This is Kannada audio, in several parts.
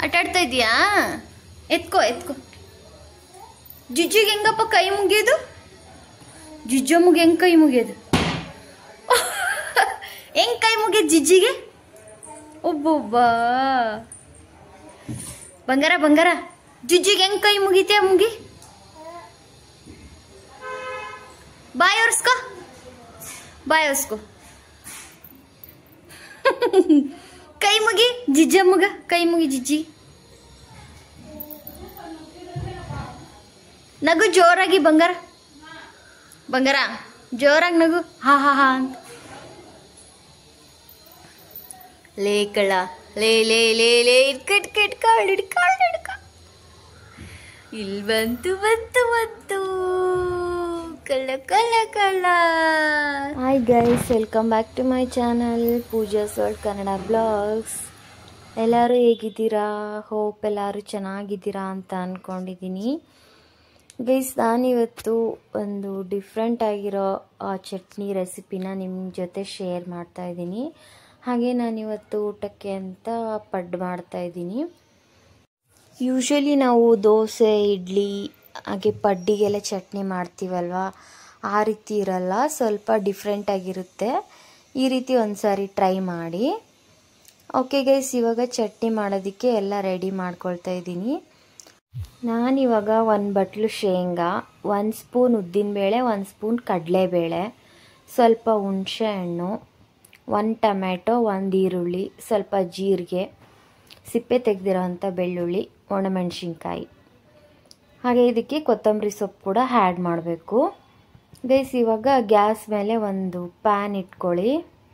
ಆಟ ಆಡ್ತಾ ಇದೀಯಾ? ಎತ್ಕೋ ಎತ್ಕೋ. ಜಿಜ್ಜಿಗೆ ಹೆಂಗಪ್ಪ ಕೈ ಮುಗಿಯೋದು? ಜಿಜ್ಜಮ್ಮಗೆ ಹೆಂಗ್ ಕೈ ಮುಗಿಯೋದು? ಹೆಂಗ್ ಕೈ ಮುಗಿಯೋದು ಜಿಜ್ಜಿಗೆ? ಒಬ್ಬೊಬ್ಬ ಬಂಗಾರ ಬಂಗಾರ, ಜಿಜ್ಜಿಗೆ ಹೆಂಗ್ ಕೈ ಮುಗಿತೀಯ? ಮುಗಿ, ಬಾಯ್ ಒರ್ಸ್ಕೋ, ಬಾಯ್ ಒರ್ಸ್ಕೋ. ಕೈ ಮುಗಿ ಜಿಜ್ಜಮ್ಮಗ, ಕೈ ಮುಗಿ ಜಿಜ್ಜಿ. ನಗು ಜೋರಾಗಿ ಬಂಗಾರ, ಬಂಗಾರ ಜೋರಾಗಿ ನಗು. ಹಾ ಹಾ ಹಾ ಅಂತ. ಲೇ ಕಳ್ಳ, ಲೇ ಲೇ ಲೇ ಲೇ ಇಟ್ಕಟ್ ಕಿಟ್ಕಾಳ್ ಹಿಡ್ಕಾಳ್ ಹಿಡ್ಕ. ಇಲ್ಲಿ ಬಂತು ಬಂತು ಬಂತು ಕಳ್ಳ ಕಳ್ಳ ಕಳ್ಳ. Hi guys, welcome back to my channel Pooja's world Kannada blogs. ಎಲ್ಲರೂ ಹೇಗಿದ್ದೀರಾ? ಹೋಪ್ ಎಲ್ಲರೂ ಚೆನ್ನಾಗಿದ್ದೀರಾ ಅಂತ ಅಂದ್ಕೊಂಡಿದ್ದೀನಿ. ಗೈಸ್, ನಾನಿವತ್ತು ಒಂದು ಡಿಫ್ರೆಂಟ್ ಆಗಿರೋ ಚಟ್ನಿ ರೆಸಿಪಿನ ನಿಮ್ಮ ಜೊತೆ ಶೇರ್ ಮಾಡ್ತಾ ಇದ್ದೀನಿ. ಹಾಗೆ ನಾನಿವತ್ತು ಊಟಕ್ಕೆ ಅಂತ ಪಡ್ಡು ಮಾಡ್ತಾಯಿದ್ದೀನಿ. ಯೂಶ್ವಲಿ ನಾವು ದೋಸೆ, ಇಡ್ಲಿ ಹಾಗೆ ಪಡ್ಡಿಗೆಲ್ಲ ಚಟ್ನಿ ಮಾಡ್ತೀವಲ್ವ, ಆ ರೀತಿ ಇರಲ್ಲ, ಸ್ವಲ್ಪ ಡಿಫ್ರೆಂಟಾಗಿರುತ್ತೆ. ಈ ರೀತಿ ಒಂದು ಸಾರಿ ಟ್ರೈ ಮಾಡಿ. ಓಕೆ ಗೈಸ್, ಇವಾಗ ಚಟ್ನಿ ಮಾಡೋದಕ್ಕೆ ಎಲ್ಲ ರೆಡಿ ಮಾಡ್ಕೊಳ್ತಾ ಇದ್ದೀನಿ. ನಾನಿವಾಗ 1 ಬಟ್ಲು ಶೇಂಗಾ, 1 ಸ್ಪೂನ್ ಉದ್ದಿನಬೇಳೆ, 1 ಸ್ಪೂನ್ ಕಡಲೆಬೇಳೆ, ಸ್ವಲ್ಪ ಹುಣಸೆ ಹಣ್ಣು, 1 ಟೊಮ್ಯಾಟೊ, 1 ಈರುಳ್ಳಿ, ಸ್ವಲ್ಪ ಜೀರಿಗೆ, ಸಿಪ್ಪೆ ತೆಗೆದಿರೋವಂಥ ಬೆಳ್ಳುಳ್ಳಿ, ಒಣಮೆಣಸಿನ್ಕಾಯಿ, ಹಾಗೆ ಇದಕ್ಕೆ ಕೊತ್ತಂಬರಿ ಸೊಪ್ಪು ಕೂಡ ಆ್ಯಡ್ ಮಾಡಬೇಕು. ಗೈಸ್, ಇವಾಗ ಗ್ಯಾಸ್ ಮೇಲೆ ಒಂದು ಪ್ಯಾನ್ ಇಟ್ಕೊಳ್ಳಿ.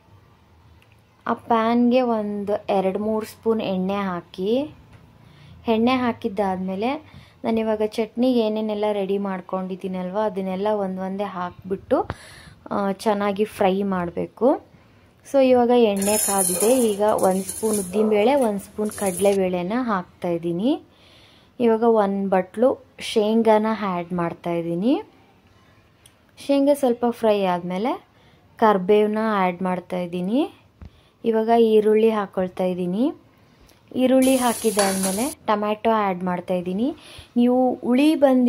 ಆ ಪ್ಯಾನ್ಗೆ ಒಂದು 2-3 ಸ್ಪೂನ್ ಎಣ್ಣೆ ಹಾಕಿ. ಎಣ್ಣೆ ಹಾಕಿದ್ದಾದಮೇಲೆ ನಾನಿವಾಗ ಚಟ್ನಿಗೆ ಏನೇನೆಲ್ಲ ರೆಡಿ ಮಾಡ್ಕೊಂಡಿದ್ದೀನಲ್ವ ಅದನ್ನೆಲ್ಲ ಒಂದೊಂದೇ ಹಾಕಿಬಿಟ್ಟು ಚೆನ್ನಾಗಿ ಫ್ರೈ ಮಾಡಬೇಕು. ಸೊ ಇವಾಗ ಎಣ್ಣೆ ಕಾದಿದೆ. ಈಗ 1 ಸ್ಪೂನ್ ಉದ್ದಿನಬೇಳೆ, 1 ಸ್ಪೂನ್ ಕಡಲೆಬೇಳೆನ ಹಾಕ್ತಾಯಿದ್ದೀನಿ. ಇವಾಗ 1 ಬಟ್ಲು ಶೇಂಗಾನ ಆ್ಯಡ್ ಮಾಡ್ತಾಯಿದ್ದೀನಿ. ಶೇಂಗಾ ಸ್ವಲ್ಪ ಫ್ರೈ ಆದಮೇಲೆ ಕರಿಬೇವನ್ನ ಆ್ಯಡ್ ಮಾಡ್ತಾಯಿದ್ದೀನಿ. ಇವಾಗ ಈರುಳ್ಳಿ ಹಾಕ್ಕೊಳ್ತಾ ಇದ್ದೀನಿ. ಈರುಳ್ಳಿ ಹಾಕಿದ್ದಾದಮೇಲೆ ಟೊಮ್ಯಾಟೊ ಆ್ಯಡ್ ಮಾಡ್ತಾಯಿದ್ದೀನಿ. ನೀವು ಹುಳಿ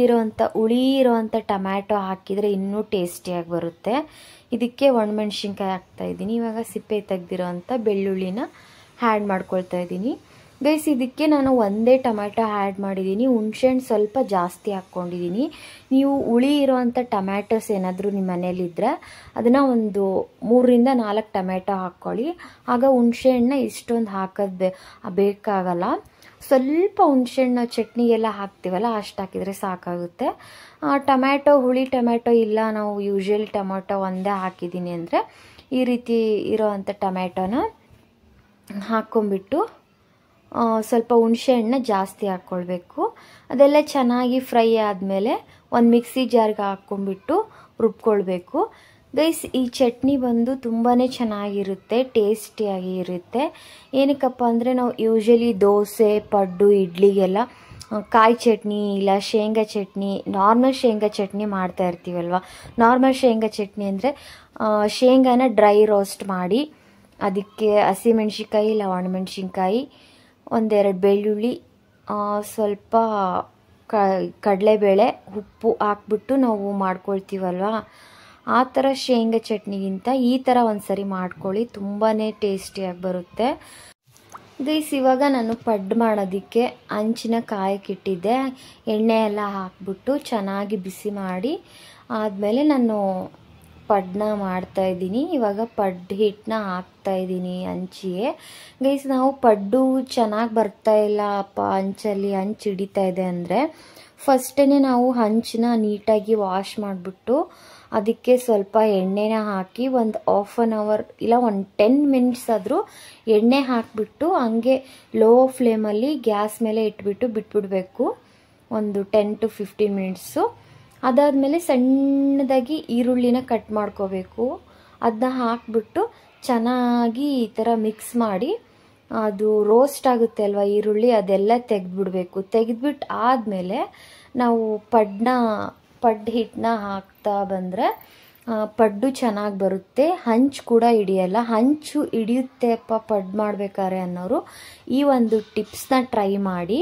ಇರೋವಂಥ ಟೊಮ್ಯಾಟೊ ಹಾಕಿದರೆ ಇನ್ನೂ ಟೇಸ್ಟಿಯಾಗಿ ಬರುತ್ತೆ. ಇದಕ್ಕೆ ಒಣಮೆಣ್ಸಿನ್ಕಾಯಿ ಹಾಕ್ತಾಯಿದ್ದೀನಿ. ಇವಾಗ ಸಿಪ್ಪೆ ತೆಗೆದಿರೋವಂಥ ಬೆಳ್ಳುಳ್ಳಿನ ಆ್ಯಡ್ ಮಾಡ್ಕೊಳ್ತಾ ಇದ್ದೀನಿ. ಗೈಸ್, ಇದಕ್ಕೆ ನಾನು ಒಂದೇ ಟೊಮ್ಯಾಟೊ ಆ್ಯಡ್ ಮಾಡಿದ್ದೀನಿ. ಹುಣಸೆಹಣ್ಣು ಸ್ವಲ್ಪ ಜಾಸ್ತಿ ಹಾಕ್ಕೊಂಡಿದ್ದೀನಿ. ನೀವು ಹುಳಿ ಇರೋವಂಥ ಟೊಮ್ಯಾಟೊಸ್ ಏನಾದರೂ ನಿಮ್ಮ ಮನೇಲಿದ್ದರೆ ಅದನ್ನು ಒಂದು 3-4 ಟೊಮ್ಯಾಟೊ ಹಾಕ್ಕೊಳ್ಳಿ. ಆಗ ಹುಣಸೆಹಣ್ಣು ಇಷ್ಟೊಂದು ಹಾಕೋದು ಬೇಕಾಗಲ್ಲ. ಸ್ವಲ್ಪ ಹುಣಸೆಹಣ್ಣು ಚಟ್ನಿಗೆಲ್ಲ ಹಾಕ್ತೀವಲ್ಲ ಅಷ್ಟು ಹಾಕಿದರೆ ಸಾಕಾಗುತ್ತೆ. ಹುಳಿ ಟೊಮ್ಯಾಟೊ ಇಲ್ಲ, ನಾವು ಯೂಶ್ವಲ್ ಟೊಮ್ಯಾಟೊ ಒಂದೇ ಹಾಕಿದ್ದೀನಿ ಅಂದರೆ ಈ ರೀತಿ ಇರೋವಂಥ ಟೊಮ್ಯಾಟೊನ ಹಾಕ್ಕೊಂಬಿಟ್ಟು ಸ್ವಲ್ಪ ಹುಣಸೆಹಣ್ಣು ಜಾಸ್ತಿ ಹಾಕ್ಕೊಳ್ಬೇಕು. ಅದೆಲ್ಲ ಚೆನ್ನಾಗಿ ಫ್ರೈ ಆದಮೇಲೆ ಒಂದು ಮಿಕ್ಸಿ ಜಾರ್ಗೆ ಹಾಕ್ಕೊಂಬಿಟ್ಟು ರುಬ್ಕೊಳ್ಬೇಕು. ಗೈಸ್, ಈ ಚಟ್ನಿ ಬಂದು ತುಂಬಾ ಚೆನ್ನಾಗಿರುತ್ತೆ, ಟೇಸ್ಟಿಯಾಗಿ ಇರುತ್ತೆ. ಏನಕ್ಕಪ್ಪ ಅಂದರೆ ನಾವು ಯೂಶ್ವಲಿ ದೋಸೆ, ಪಡ್ಡು, ಇಡ್ಲಿಗೆಲ್ಲ ಕಾಯಿ ಚಟ್ನಿ ಇಲ್ಲ ಶೇಂಗಾ ಚಟ್ನಿ, ನಾರ್ಮಲ್ ಶೇಂಗಾ ಚಟ್ನಿ ಮಾಡ್ತಾ ಇರ್ತೀವಲ್ವ. ನಾರ್ಮಲ್ ಶೇಂಗಾ ಚಟ್ನಿ ಅಂದರೆ ಶೇಂಗಾನ ಡ್ರೈ ರೋಸ್ಟ್ ಮಾಡಿ ಅದಕ್ಕೆ ಹಸಿಮೆಣ್ಸಿನ್ಕಾಯಿ ಇಲ್ಲ ಒಣಮೆಣ್ಸಿನ್ಕಾಯಿ, 1-2 ಬೆಳ್ಳುಳ್ಳಿ, ಸ್ವಲ್ಪ ಕಡಲೆಬೇಳೆ, ಉಪ್ಪು ಹಾಕ್ಬಿಟ್ಟು ನಾವು ಮಾಡ್ಕೊಳ್ತೀವಲ್ವ, ಆ ಥರ ಶೇಂಗಾ ಚಟ್ನಿಗಿಂತ ಈ ಥರ ಒಂದು ಸರಿ ಮಾಡ್ಕೊಳ್ಳಿ, ತುಂಬಾ ಟೇಸ್ಟಿಯಾಗಿ ಬರುತ್ತೆ. ಗೈಸ್, ಇವಾಗ ನಾನು ಪಡ್ಡು ಮಾಡೋದಕ್ಕೆ ಹಂಚಿನ ಕಾಯಕ್ಕಿಟ್ಟಿದ್ದೆ. ಎಣ್ಣೆ ಎಲ್ಲ ಹಾಕ್ಬಿಟ್ಟು ಚೆನ್ನಾಗಿ ಬಿಸಿ ಮಾಡಿ ಆದಮೇಲೆ ನಾನು ಪಡ್ಡನ್ನ ಮಾಡ್ತಾಯಿದ್ದೀನಿ. ಇವಾಗ ಪಡ್ಡು ಹಿಟ್ಟನ್ನ ಹಾಕ್ತಾಯಿದ್ದೀನಿ ಹಂಚಿಗೆ. ಗೈಸ್, ನಾವು ಪಡ್ಡು ಚೆನ್ನಾಗಿ ಬರ್ತಾಯಿಲ್ಲ ಅಪ್ಪ, ಹಂಚಲ್ಲಿ ಹಂಚು ಹಿಡಿತಾ ಇದೆ ಅಂದರೆ ಫಸ್ಟೇ ನಾವು ಹಂಚನ್ನ ನೀಟಾಗಿ ವಾಶ್ ಮಾಡಿಬಿಟ್ಟು ಅದಕ್ಕೆ ಸ್ವಲ್ಪ ಎಣ್ಣೆನ ಹಾಕಿ ಒಂದು 1/2 ಅವರ್ ಇಲ್ಲ ಒಂದು 10 ಮಿನಿಟ್ಸ್ ಆದರೂ ಎಣ್ಣೆ ಹಾಕಿಬಿಟ್ಟು ಹಂಗೆ ಲೋ ಫ್ಲೇಮಲ್ಲಿ ಗ್ಯಾಸ್ ಮೇಲೆ ಇಟ್ಬಿಟ್ಟು ಬಿಟ್ಬಿಡಬೇಕು ಒಂದು 10-15 ಮಿನಿಟ್ಸು. ಅದಾದಮೇಲೆ ಸಣ್ಣದಾಗಿ ಈರುಳ್ಳಿನ ಕಟ್ ಮಾಡ್ಕೋಬೇಕು. ಅದನ್ನ ಹಾಕಿಬಿಟ್ಟು ಚೆನ್ನಾಗಿ ಈ ಥರ ಮಿಕ್ಸ್ ಮಾಡಿ ಅದು ರೋಸ್ಟ್ ಆಗುತ್ತೆ ಅಲ್ವ ಈರುಳ್ಳಿ, ಅದೆಲ್ಲ ತೆಗೆದ್ಬಿಡ್ಬೇಕು. ತೆಗೆದ್ಬಿಟ್ಟು ಆದಮೇಲೆ ನಾವು ಪಡ್ಡು ಹಿಟ್ಟನ್ನ ಹಾಕ್ತಾ ಬಂದರೆ ಪಡ್ಡು ಚೆನ್ನಾಗಿ ಬರುತ್ತೆ, ಹಂಚು ಕೂಡ ಹಿಡಿಯಲ್ಲ. ಹಂಚು ಹಿಡಿಯುತ್ತೆಪ್ಪ ಪಡ್ಡು ಮಾಡಬೇಕಾದ್ರೆ ಅನ್ನೋರು ಈ ಒಂದು ಟಿಪ್ಸ್ನ ಟ್ರೈ ಮಾಡಿ.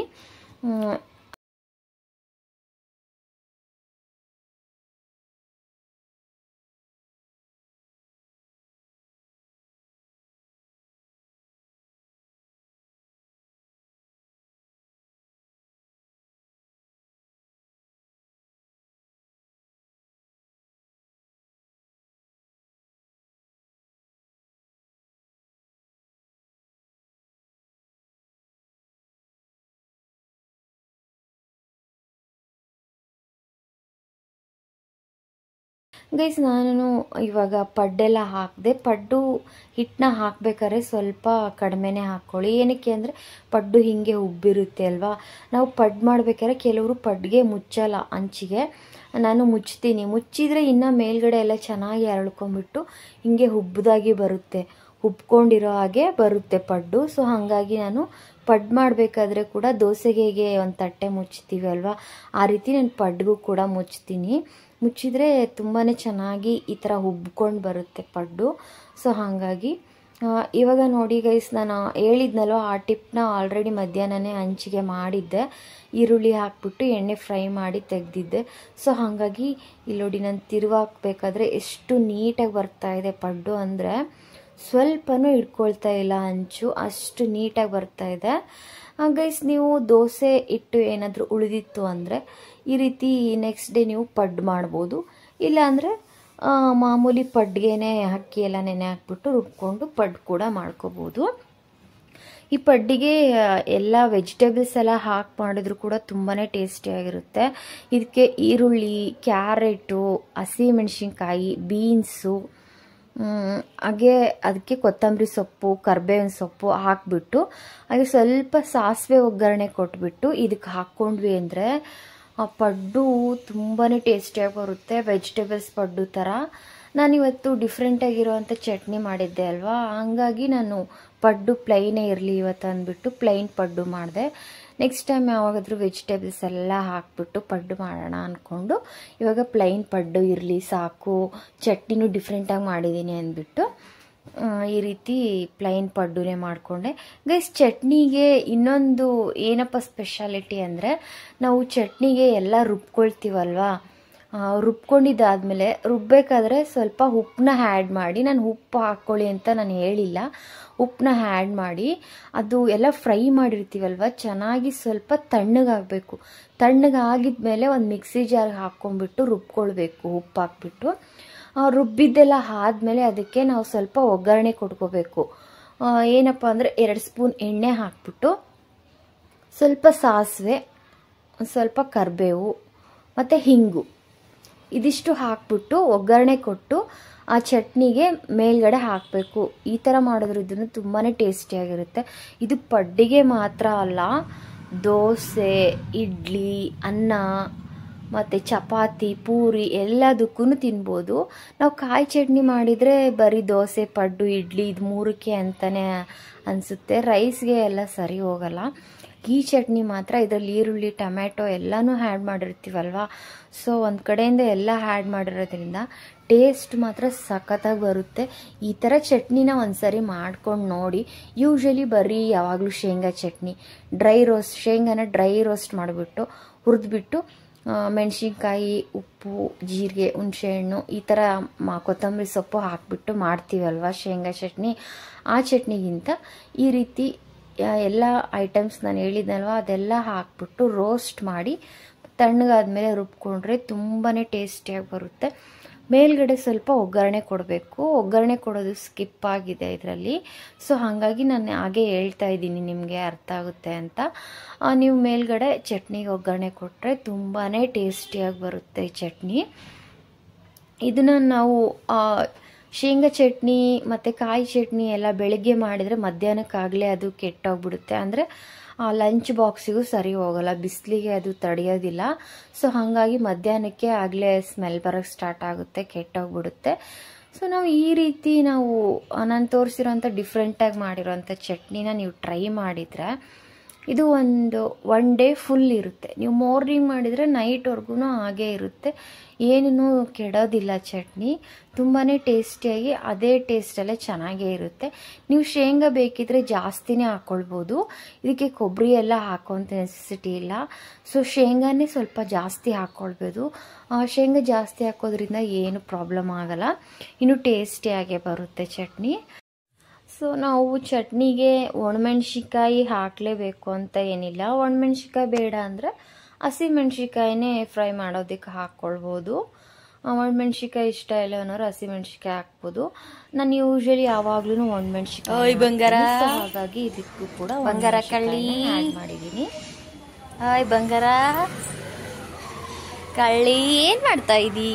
ಗೈಸ್, ನಾನು ಇವಾಗ ಪಡ್ಡೆಲ್ಲ ಹಾಕಿದೆ. ಪಡ್ಡು ಹಿಟ್ಟನ್ನ ಹಾಕಬೇಕಾದ್ರೆ ಸ್ವಲ್ಪ ಕಡಿಮೆನೇ ಹಾಕ್ಕೊಳ್ಳಿ. ಏನಕ್ಕೆ ಅಂದರೆ ಪಡ್ಡು ಹೀಗೆ ಉಬ್ಬಿರುತ್ತೆ ಅಲ್ವಾ. ನಾವು ಪಡ್ಡು ಮಾಡಬೇಕಾದ್ರೆ ಕೆಲವರು ಪಡ್ಡಿಗೆ ಮುಚ್ಚಲ್ಲ ಹಂಚಿಗೆ, ನಾನು ಮುಚ್ತೀನಿ. ಮುಚ್ಚಿದರೆ ಇನ್ನು ಮೇಲ್ಗಡೆ ಎಲ್ಲ ಚೆನ್ನಾಗಿ ಅರಳ್ಕೊಂಬಿಟ್ಟು ಹೀಗೆ ಉಬ್ಬದಾಗಿ ಬರುತ್ತೆ, ಉಬ್ಕೊಂಡಿರೋ ಹಾಗೆ ಬರುತ್ತೆ ಪಡ್ಡು. ಸೊ ಹಾಗಾಗಿ ನಾನು ಪಡ್ಡು ಮಾಡಬೇಕಾದ್ರೆ ಕೂಡ ದೋಸೆಗೆ ಹೇಗೆ ಒಂದು ತಟ್ಟೆ ಮುಚ್ತೀವಿ ಅಲ್ವಾ, ಆ ರೀತಿ ನಾನು ಪಡ್ಡಿಗೂ ಕೂಡ ಮುಚ್ತೀನಿ. ಮುಚ್ಚಿದರೆ ತುಂಬಾ ಚೆನ್ನಾಗಿ ಈ ಥರ ಉಬ್ಕೊಂಡು ಬರುತ್ತೆ ಪಡ್ಡು. ಸೊ ಹಾಗಾಗಿ ಇವಾಗ ನೋಡಿ ಗೈಸ್, ನಾನು ಹೇಳಿದ್ನಲ್ವ ಆ ಟಿಪ್ನ ಆಲ್ರೆಡಿ ಮಧ್ಯಾಹ್ನನೇ ಹಂಚಿಗೆ ಮಾಡಿದ್ದೆ. ಈರುಳ್ಳಿ ಹಾಕ್ಬಿಟ್ಟು ಎಣ್ಣೆ ಫ್ರೈ ಮಾಡಿ ತೆಗೆದಿದ್ದೆ. ಸೊ ಹಾಗಾಗಿ ಇಲ್ಲಿ ನೋಡಿ ನಾನು ತಿರುವಾಕಬೇಕಾದ್ರೆ ಎಷ್ಟು ನೀಟಾಗಿ ಬರ್ತಾಯಿದೆ ಪಡ್ಡು, ಅಂದರೆ ಸ್ವಲ್ಪನೂ ಇಟ್ಕೊಳ್ತಾ ಇಲ್ಲ ಹಂಚು, ಅಷ್ಟು ನೀಟಾಗಿ ಬರ್ತಾಯಿದೆ. ಗೈಸ್, ನೀವು ದೋಸೆ ಇಟ್ಟು ಏನಾದರೂ ಉಳಿದಿತ್ತು ಅಂದರೆ ಈ ರೀತಿ ನೆಕ್ಸ್ಟ್ ಡೇ ನೀವು ಪಡ್ಡು ಮಾಡ್ಬೋದು. ಇಲ್ಲಾಂದರೆ ಮಾಮೂಲಿ ಪಡ್ಗೆನೇ ಅಕ್ಕಿ ಎಲ್ಲ ನೆನೆ ಹಾಕ್ಬಿಟ್ಟು ರುಬ್ಕೊಂಡು ಪಡ್ಡು ಕೂಡ ಮಾಡ್ಕೋಬೋದು. ಈ ಪಡ್ಡಿಗೆ ಎಲ್ಲ ವೆಜಿಟೇಬಲ್ಸ್ ಎಲ್ಲ ಹಾಕಿ ಮಾಡಿದ್ರು ಕೂಡ ತುಂಬಾ ಟೇಸ್ಟಿಯಾಗಿರುತ್ತೆ. ಇದಕ್ಕೆ ಈರುಳ್ಳಿ, ಕ್ಯಾರೆಟು, ಹಸಿಮೆಣಸಿನ್ಕಾಯಿ, ಬೀನ್ಸು, ಹಾಗೆ ಅದಕ್ಕೆ ಕೊತ್ತಂಬರಿ ಸೊಪ್ಪು, ಕರ್ಬೇವಿನ ಸೊಪ್ಪು ಹಾಕಿಬಿಟ್ಟು ಹಾಗೆ ಸ್ವಲ್ಪ ಸಾಸಿವೆ ಒಗ್ಗರಣೆ ಕೊಟ್ಬಿಟ್ಟು ಇದಕ್ಕೆ ಹಾಕ್ಕೊಂಡ್ವಿ ಅಂದರೆ ಆ ಪಡ್ಡು ತುಂಬಾ ಟೇಸ್ಟಿಯಾಗಿ ಬರುತ್ತೆ, ವೆಜಿಟೇಬಲ್ಸ್ ಪಡ್ಡು ಥರ. ನಾನಿವತ್ತು ಡಿಫ್ರೆಂಟಾಗಿರೋವಂಥ ಚಟ್ನಿ ಮಾಡಿದ್ದೆ ಅಲ್ವಾ, ಹಂಗಾಗಿ ನಾನು ಪಡ್ಡು ಪ್ಲೈನೇ ಇರಲಿ ಇವತ್ತು ಅಂದ್ಬಿಟ್ಟು ಪ್ಲೈನ್ ಪಡ್ಡು ಮಾಡಿದೆ. ನೆಕ್ಸ್ಟ್ ಟೈಮ್ ಯಾವಾಗಾದರೂ ವೆಜಿಟೇಬಲ್ಸ್ ಎಲ್ಲ ಹಾಕ್ಬಿಟ್ಟು ಪಡ್ಡು ಮಾಡೋಣ ಅಂದ್ಕೊಂಡು ಇವಾಗ ಪ್ಲೈನ್ ಪಡ್ಡು ಇರಲಿ ಸಾಕು, ಚಟ್ನಿನೂ ಡಿಫ್ರೆಂಟಾಗಿ ಮಾಡಿದ್ದೀನಿ ಅಂದ್ಬಿಟ್ಟು ಈ ರೀತಿ ಪ್ಲೈನ್ ಪಡ್ಡುನೇ ಮಾಡಿಕೊಂಡೆ. ಗೈಸ್, ಚಟ್ನಿಗೆ ಇನ್ನೊಂದು ಏನಪ್ಪ ಸ್ಪೆಷಾಲಿಟಿ ಅಂದರೆ, ನಾವು ಚಟ್ನಿಗೆ ಎಲ್ಲ ರುಬ್ಕೊಳ್ತೀವಲ್ವಾ, ರುಬ್ಕೊಂಡಿದ್ದಾದಮೇಲೆ ರುಬ್ಬೇಕಾದ್ರೆ ಸ್ವಲ್ಪ ಉಪ್ಪನ್ನ ಆ್ಯಡ್ ಮಾಡಿ, ನಾನು ಉಪ್ಪು ಹಾಕ್ಕೊಳ್ಳಿ ಅಂತ ನಾನು ಹೇಳಿಲ್ಲ, ಉಪ್ಪನ್ನ ಆ್ಯಡ್ ಮಾಡಿ ಅದು ಎಲ್ಲ ಫ್ರೈ ಮಾಡಿರ್ತೀವಲ್ವ ಚೆನ್ನಾಗಿ ಸ್ವಲ್ಪ ತಣ್ಣಗಾಗಬೇಕು. ತಣ್ಣಗಾಗಿದ್ಮೇಲೆ ಒಂದು ಮಿಕ್ಸಿ ಜಾರ್ಗೆ ಹಾಕ್ಕೊಂಡ್ಬಿಟ್ಟು ರುಬ್ಕೊಳ್ಬೇಕು ಉಪ್ಪು ಹಾಕ್ಬಿಟ್ಟು. ರುಬ್ಬಿದ್ದೆಲ್ಲ ಆದಮೇಲೆ ಅದಕ್ಕೆ ನಾವು ಸ್ವಲ್ಪ ಒಗ್ಗರಣೆ ಕೊಟ್ಕೋಬೇಕು. ಏನಪ್ಪ ಅಂದರೆ 2 ಸ್ಪೂನ್ ಎಣ್ಣೆ ಹಾಕ್ಬಿಟ್ಟು ಸ್ವಲ್ಪ ಸಾಸಿವೆ, ಸ್ವಲ್ಪ ಕರಿಬೇವು ಮತ್ತು ಹಿಂಗು ಇದಿಷ್ಟು ಹಾಕ್ಬಿಟ್ಟು ಒಗ್ಗರಣೆ ಕೊಟ್ಟು ಆ ಚಟ್ನಿಗೆ ಮೇಲ್ಗಡೆ ಹಾಕಬೇಕು. ಈ ಥರ ಮಾಡೋದ್ರಿಂದ ತುಂಬಾ ಟೇಸ್ಟಿಯಾಗಿರುತ್ತೆ. ಇದು ಪಡ್ಡಿಗೆ ಮಾತ್ರ ಅಲ್ಲ, ದೋಸೆ, ಇಡ್ಲಿ, ಅನ್ನ ಮತ್ತು ಚಪಾತಿ, ಪೂರಿ ಎಲ್ಲದಕ್ಕೂ ತಿನ್ಬೋದು. ನಾವು ಕಾಯಿ ಚಟ್ನಿ ಮಾಡಿದರೆ ಬರೀ ದೋಸೆ, ಪಡ್ಡು, ಇಡ್ಲಿ ಇದು 3ಕ್ಕೆ ಅಂತಲೇ ಅನಿಸುತ್ತೆ, ರೈಸ್ಗೆ ಎಲ್ಲ ಸರಿ ಹೋಗಲ್ಲ. ಈ ಚಟ್ನಿ ಮಾತ್ರ ಇದರಲ್ಲಿ ಈರುಳ್ಳಿ, ಟೊಮ್ಯಾಟೊ ಎಲ್ಲನೂ ಆ್ಯಡ್ ಮಾಡಿರ್ತೀವಲ್ವ, ಸೊ ಒಂದು ಕಡೆಯಿಂದ ಎಲ್ಲ ಆ್ಯಡ್ ಮಾಡಿರೋದ್ರಿಂದ ಟೇಸ್ಟ್ ಮಾತ್ರ ಸಖತ್ತಾಗಿ ಬರುತ್ತೆ. ಈ ಥರ ಚಟ್ನಿನ ಒಂದ್ಸರಿ ಮಾಡ್ಕೊಂಡು ನೋಡಿ. ಯೂಶ್ವಲಿ ಬರೀ ಯಾವಾಗಲೂ ಶೇಂಗಾ ಚಟ್ನಿ, ಶೇಂಗಾನ ಡ್ರೈ ರೋಸ್ಟ್ ಮಾಡಿಬಿಟ್ಟು ಹುರಿದ್ಬಿಟ್ಟು ಮೆಣಸಿನ್ಕಾಯಿ, ಉಪ್ಪು, ಜೀರಿಗೆ, ಹುಣಸೆಹಣ್ಣು ಈ ಥರ ಕೊತ್ತಂಬರಿ ಸೊಪ್ಪು ಹಾಕಿಬಿಟ್ಟು ಮಾಡ್ತೀವಲ್ವ ಶೇಂಗಾ ಚಟ್ನಿ, ಆ ಚಟ್ನಿಗಿಂತ ಈ ರೀತಿ ಎಲ್ಲ ಐಟಮ್ಸ್ ನಾನು ಹೇಳಿದ್ನಲ್ವ ಅದೆಲ್ಲ ಹಾಕ್ಬಿಟ್ಟು ರೋಸ್ಟ್ ಮಾಡಿ ತಣ್ಣಗಾದ್ಮೇಲೆ ರುಬ್ಕೊಂಡ್ರೆ ತುಂಬಾ ಟೇಸ್ಟಿಯಾಗಿ ಬರುತ್ತೆ. ಮೇಲ್ಗಡೆ ಸ್ವಲ್ಪ ಒಗ್ಗರಣೆ ಕೊಡಬೇಕು, ಒಗ್ಗರಣೆ ಕೊಡೋದು ಸ್ಕಿಪ್ ಆಗಿದೆ ಇದರಲ್ಲಿ. ಸೊ ಹಾಗಾಗಿ ನಾನು ಹಾಗೆ ಹೇಳ್ತಾ ಇದ್ದೀನಿ, ನಿಮಗೆ ಅರ್ಥ ಆಗುತ್ತೆ ಅಂತ. ನೀವು ಮೇಲ್ಗಡೆ ಚಟ್ನಿಗೆ ಒಗ್ಗರಣೆ ಕೊಟ್ಟರೆ ತುಂಬಾ ಟೇಸ್ಟಿಯಾಗಿ ಬರುತ್ತೆ ಈ ಚಟ್ನಿ. ಇದನ್ನು ನಾವು ಶೇಂಗಾ ಚಟ್ನಿ ಮತ್ತು ಕಾಯಿ ಚಟ್ನಿ ಎಲ್ಲ ಬೆಳಗ್ಗೆ ಮಾಡಿದರೆ ಮಧ್ಯಾಹ್ನಕ್ಕಾಗಲೇ ಅದು ಕೆಟ್ಟೋಗ್ಬಿಡುತ್ತೆ, ಅಂದರೆ ಲಂಚ್ ಬಾಕ್ಸಿಗೂ ಸರಿ ಹೋಗೋಲ್ಲ, ಬಿಸಿಲಿಗೆ ಅದು ತಡೆಯೋದಿಲ್ಲ. ಸೊ ಹಾಗಾಗಿ ಮಧ್ಯಾಹ್ನಕ್ಕೆ ಆಗಲೇ ಸ್ಮೆಲ್ ಬರೋಕ್ಕೆ ಸ್ಟಾರ್ಟ್ ಆಗುತ್ತೆ, ಕೆಟ್ಟೋಗ್ಬಿಡುತ್ತೆ. ಸೊ ನಾವು ಈ ರೀತಿ ನಾನು ತೋರಿಸಿರೋಂಥ ಡಿಫ್ರೆಂಟಾಗಿ ಮಾಡಿರೋಂಥ ಚಟ್ನಿನ ನೀವು ಟ್ರೈ ಮಾಡಿದರೆ ಇದು ಒನ್ ಡೇ ಫುಲ್ ಇರುತ್ತೆ. ನೀವು ಮಾರ್ನಿಂಗ್ ಮಾಡಿದರೆ ನೈಟ್ವರೆಗೂ ಹಾಗೇ ಇರುತ್ತೆ, ಏನೂ ಕೆಡೋದಿಲ್ಲ. ಚಟ್ನಿ ತುಂಬಾ ಟೇಸ್ಟಿಯಾಗಿ ಅದೇ ಟೇಸ್ಟಲ್ಲೇ ಚೆನ್ನಾಗೇ ಇರುತ್ತೆ. ನೀವು ಶೇಂಗಾ ಬೇಕಿದ್ರೆ ಜಾಸ್ತಿನೇ ಹಾಕ್ಕೊಳ್ಬೋದು, ಇದಕ್ಕೆ ಕೊಬ್ಬರಿ ಎಲ್ಲ ಹಾಕೋಂಥ ನೆಸೆಸಿಟಿ ಇಲ್ಲ. ಸೊ ಶೇಂಗಾನೇ ಸ್ವಲ್ಪ ಜಾಸ್ತಿ ಹಾಕ್ಕೊಳ್ಬೋದು. ಶೇಂಗಾ ಜಾಸ್ತಿ ಹಾಕೋದ್ರಿಂದ ಏನು ಪ್ರಾಬ್ಲಮ್ ಆಗಲ್ಲ, ಇನ್ನು ಟೇಸ್ಟಿಯಾಗೇ ಬರುತ್ತೆ ಚಟ್ನಿ. ಸೊ ನಾವು ಚಟ್ನಿಗೆ ಒಣಮೆಣ್ಸಿಕಾಯಿ ಹಾಕಲೇಬೇಕು ಅಂತ ಏನಿಲ್ಲ. ಒಣಮೆಣ್ಸಿಕಾಯಿ ಬೇಡ ಅಂದರೆ ಹಸಿಮೆಣ್ಸಿಕಾಯಿನೇ ಫ್ರೈ ಮಾಡೋದಕ್ಕೆ ಹಾಕ್ಕೊಳ್ಬೋದು. ಒಣಮೆಣ್ಸಿಕಾಯಿ ಇಷ್ಟ ಇಲ್ಲ ಅನ್ನೋರು ಹಸಿಮೆಣ್ಸಿಕಾಯಿ ಹಾಕ್ಬೋದು. ನಾನು ಯೂಶ್ವಲಿ ಯಾವಾಗ್ಲೂ ಒಣಮೆಣ್ಸಿಕಾಯಿ ಬಂಗಾರ, ಹಾಗಾಗಿ ಇದಕ್ಕೂ ಕೂಡ ಬಂಗಾರ ಕಳ್ಳಿ ಆ್ಯಡ್ ಮಾಡಿದ್ದೀನಿ. ಹಾಯ್ ಬಂಗಾರ ಕಳ್ಳಿ, ಏನು ಮಾಡ್ತಾ ಇದ್ದೀ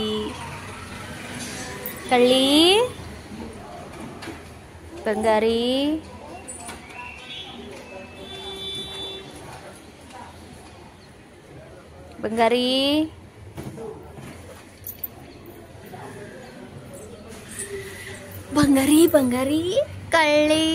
ಕಳ್ಳಿ ಬಂಗಾರಿ? ಬಂಗಾರಿ ಬಂಗಾರಿ ಬಂಗಾರಿ ಕಳ್ಳಿ.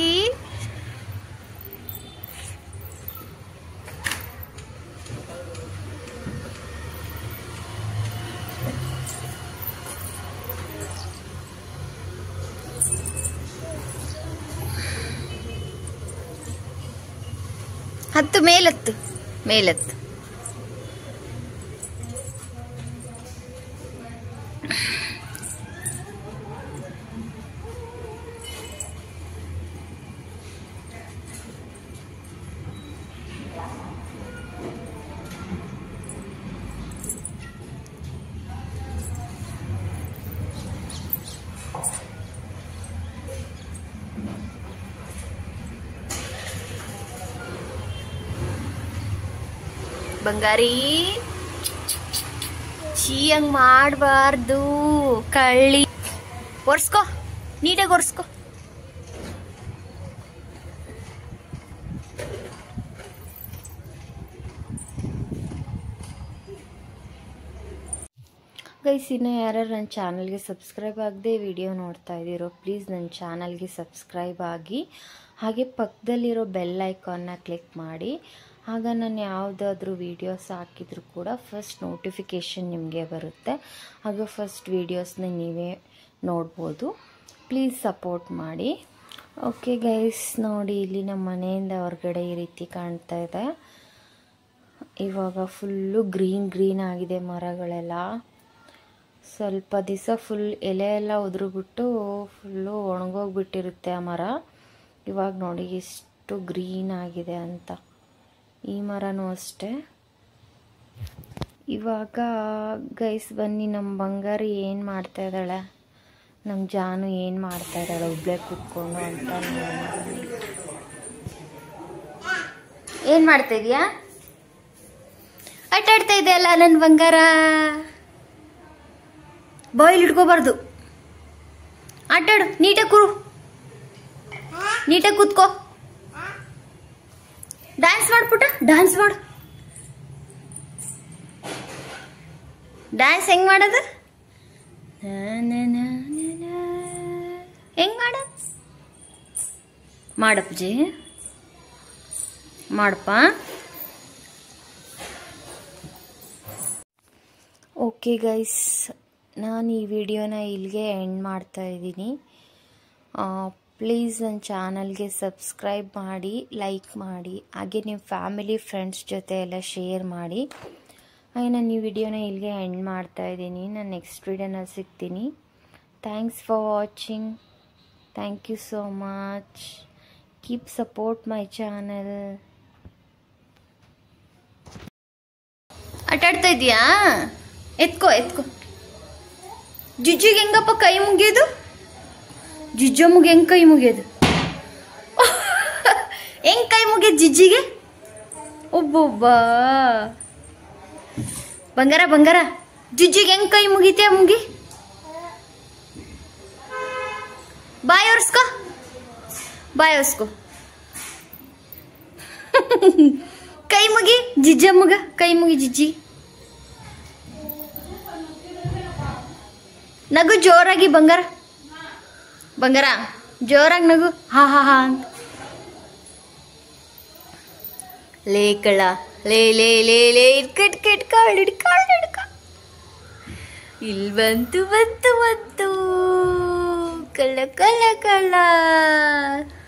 ಹತ್ತು ಮೇಲತ್ತು ಮೇಲತ್ತು. ಬಂಗಾರಿ ಚೀಯಂಗ್ ಮಾಡಬಾರ್ದು ಕಳ್ಳಿ. ಒರ್ಸ್ಕೋ, ನೀಟಾಗಿ ಒರ್ಸ್ಕೋ. ಗೈಸ್, ಇನ್ನು ಯಾರು ನನ್ನ ಚಾನಲ್ಗೆ ಸಬ್ಸ್ಕ್ರೈಬ್ ಆಗದೆ ವಿಡಿಯೋ ನೋಡ್ತಾ ಇದ್ದೀರೋ ಪ್ಲೀಸ್ ನನ್ನ ಚಾನಲ್ಗೆ ಸಬ್ಸ್ಕ್ರೈಬ್ ಆಗಿ, ಹಾಗೆ ಪಕ್ಕದಲ್ಲಿರೋ ಬೆಲ್ ಐಕಾನ್ನ ಕ್ಲಿಕ್ ಮಾಡಿ. ಆಗ ನಾನು ಯಾವುದಾದ್ರೂ ವೀಡಿಯೋಸ್ ಹಾಕಿದರೂ ಕೂಡ ಫಸ್ಟ್ ನೋಟಿಫಿಕೇಷನ್ ನಿಮಗೆ ಬರುತ್ತೆ, ಆಗ ಫಸ್ಟ್ ವೀಡಿಯೋಸ್ನ ನೀವೇ ನೋಡ್ಬೋದು. ಪ್ಲೀಸ್ ಸಪೋರ್ಟ್ ಮಾಡಿ. ಓಕೆ ಗೈಸ್, ನೋಡಿ ಇಲ್ಲಿ ನಮ್ಮ ಮನೆಯಿಂದ ಹೊರಗಡೆ ಈ ರೀತಿ ಕಾಣ್ತಾ ಇದೆ. ಇವಾಗ ಫುಲ್ಲು ಗ್ರೀನ್ ಆಗಿದೆ ಮರಗಳೆಲ್ಲ. ಸ್ವಲ್ಪ ದಿವಸ ಫುಲ್ ಎಲೆ ಎಲ್ಲ ಉದುರುಬಿಟ್ಟು ಫುಲ್ಲು ಒಣಗೋಗ್ಬಿಟ್ಟಿರುತ್ತೆ ಆ ಮರ. ಇವಾಗ ನೋಡಿ ಎಷ್ಟು ಗ್ರೀನ್ ಆಗಿದೆ ಅಂತ. ಈ ಮರನೂ ಅಷ್ಟೇ. ಇವಾಗ ಗೈಸ್ ಬನ್ನಿ, ನಮ್ಮ ಬಂಗಾರಿ ಏನು ಮಾಡ್ತಾ ಇದ್ದಾಳೆ, ನಮ್ಮ ಜಾನು ಏನು ಮಾಡ್ತಾ ಇದ್ದಾಳೆ ಒಬ್ಬಳೇ ಕೂತ್ಕೊಂಡು ಅಂತ. ಏನು ಮಾಡ್ತಾ ಇದೀಯಾ? ಆಟಾಡ್ತಾ ಇದೆಯಲ್ಲ ನನ್ನ ಬಂಗಾರ. ಬಾಯಲ್ಲಿ ಇಟ್ಕೋಬಾರ್ದು, ಆಟಾಡು. ನೀಟಾಗಿ ಕೂರು, ನೀಟಾಗಿ ಕೂತ್ಕೋ. ಡ್ಯಾನ್ಸ್ ಮಾಡ್ಬಿಟ್ಟ, ಡ್ಯಾನ್ಸ್ ಮಾಡು. ಡ್ಯಾನ್ಸ್ ಹೆಂಗ್ ಮಾಡೋದು? ಹೆಂಗ್ ಮಾಡ? ಮಾಡಪ್ಪಜಿ, ಮಾಡಪ್ಪ. ಓಕೆ ಗೈಸ್, ನಾನು ಈ ವಿಡಿಯೋನ ಇಲ್ಲಿಗೆ ಎಂಡ್ ಮಾಡ್ತಾ ಇದ್ದೀನಿ. ಪ್ಲೀಸ್ ನನ್ನ ಚಾನಲ್ಗೆ ಸಬ್ಸ್ಕ್ರೈಬ್ ಮಾಡಿ, ಲೈಕ್ ಮಾಡಿ, ಹಾಗೆ ನಿಮ್ಮ ಫ್ಯಾಮಿಲಿ ಫ್ರೆಂಡ್ಸ್ ಜೊತೆ ಎಲ್ಲ ಶೇರ್ ಮಾಡಿ. ಹಾಗೆ ನಾನು ಈ ವಿಡಿಯೋನ ಇಲ್ಲಿಗೆ ಎಂಡ್ ಮಾಡ್ತಾ ಇದ್ದೀನಿ. ನಾನು ನೆಕ್ಸ್ಟ್ ವಿಡಿಯೋನಲ್ಲಿ ಸಿಗ್ತೀನಿ. Thanks for watching. Thank you so much. Keep support my channel. ಆಟಾಡ್ತಾ ಇದೀಯಾ? ಎತ್ಕೋ ಎತ್ಕೋ. ಜಿಜ್ಜಿಗೆ ಹೆಂಗಪ್ಪ ಕೈ ಮುಗಿಯೋದು? ಜಿಜ್ಜಮ್ಮಗೆ ಹೆಂಗ್ ಕೈ ಮುಗಿಯೋದು? ಹೆಂಗ್ ಕೈ ಮುಗಿಯೋದು ಜಿಜ್ಜಿಗೆ? ಒಬ್ಬೊಬ್ಬ ಬಂಗಾರ ಬಂಗಾರ, ಜಿಜ್ಜಿಗೆ ಹೆಂಗ್ ಕೈ ಮುಗಿತೀಯ? ಮುಗಿ, ಬಾಯ್ ಒರ್ಸ್ಕೋ, ಬಾಯ್ ಒರ್ಸ್ಕೋ. ಕೈ ಮುಗಿ ಜಿಜ್ಜಮ್ಮಗ, ಕೈ ಮುಗಿ ಜಿಜ್ಜಿ. ನಗು ಜೋರಾಗಿ ಬಂಗಾರ, ಬಂಗಾರ ಜೋರಾಗಿ ನಗು. ಹಾ ಹಾ ಹಾ ಅಂತ. ಲೇ ಕಳ ಲೇ ಲೇ ಲೇ ಲೇ ಇಟ್ಕಾಳು ಹಿಡ್ಕ ಇಲ್ಲಿ ಬಂತು ಕಳ್ಳ